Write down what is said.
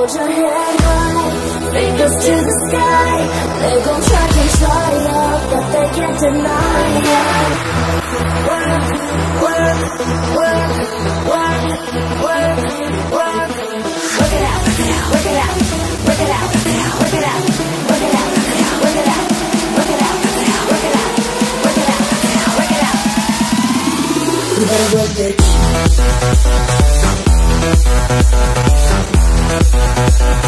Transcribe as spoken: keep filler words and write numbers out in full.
Hold your head high, fingers to the sky. They gon' try to try up, but they can't deny it. Work, work, work, work, work, work. Work it out, work it out, work it out, work it out, work it out, work it out, work it out, work it out, work it out, work it out. You better work, bitch.